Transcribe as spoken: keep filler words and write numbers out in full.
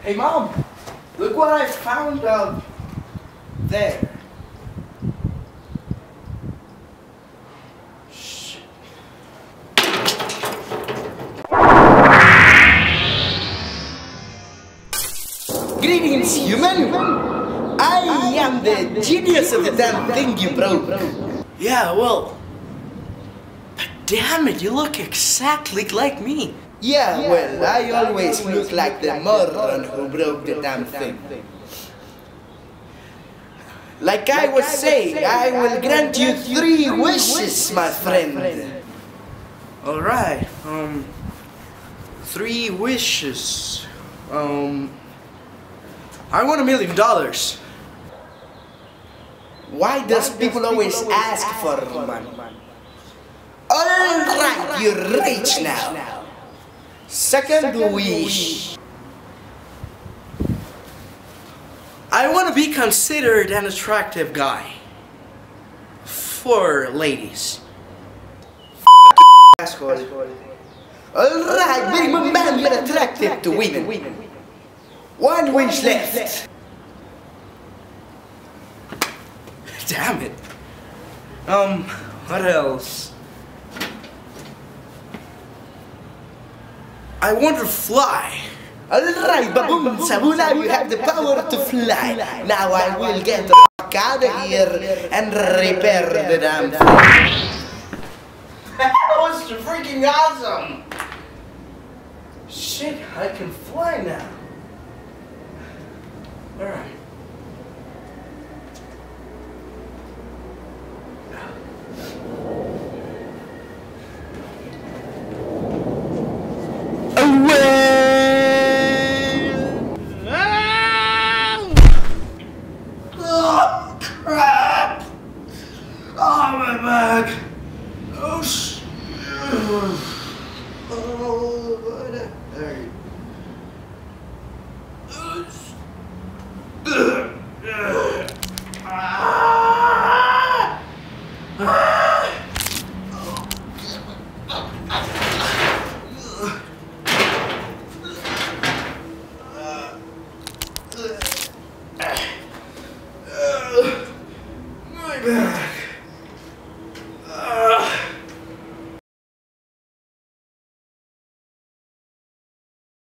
Hey Mom, look what I found out there. Shit. Greetings, human! I am the genius of the damn thing you broke. Yeah, well, but damn it, you look exactly like me. Yeah, well, I always look like the moron who broke the damn thing. Like I was saying, I will grant you three wishes, my friend. Alright, um, three wishes. Um, I want a million dollars. Why does people always ask for money? Alright, you're rich now. Second wish. I want to be considered an attractive guy. For ladies. F asshole. Alright, big man, you're attractive to women. One wish left. Damn it. Um, what else? I want to fly. Alright, baboon, Sabuna, you have the power to fly. Now I will get the fuck out of here and repair the damn thing. That was freaking awesome. Shit, I can fly now. Alright. Oh, crap! Oh, my back! Oh, shit!